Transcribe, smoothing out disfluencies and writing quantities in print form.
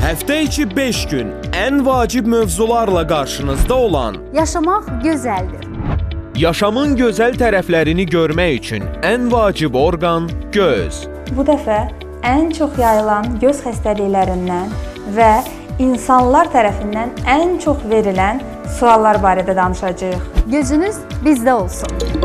Həftə içi 5 gün ən vacib mövzularla qarşınızda olan Yaşamaq gözəldir. Yaşamın gözəl tərəflərini görmək üçün ən vacib orqan göz. Bu dəfə ən çox yayılan göz xəstəliklərindən və insanlar tərəfindən ən çox verilən suallar barədə danışacağıq. Gözünüz bizdə olsun.